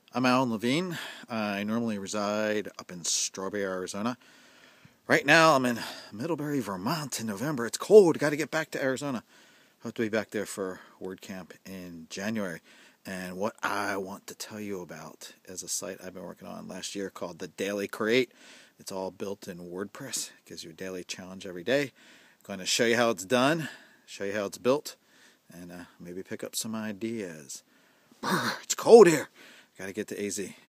I'm Alan Levine. I normally reside up in Strawberry, Arizona. Right now, I'm in Middlebury, Vermont in November. It's cold. Got to get back to Arizona. Hope to be back there for Word Camp in January. And what I want to tell you about is a site I've been working on last year called the Daily Create. It's all built in WordPress. It gives you a daily challenge every day. Going to show you how it's done, show you how it's built, and maybe pick up some ideas. Brr, it's cold here. Got to get to AZ.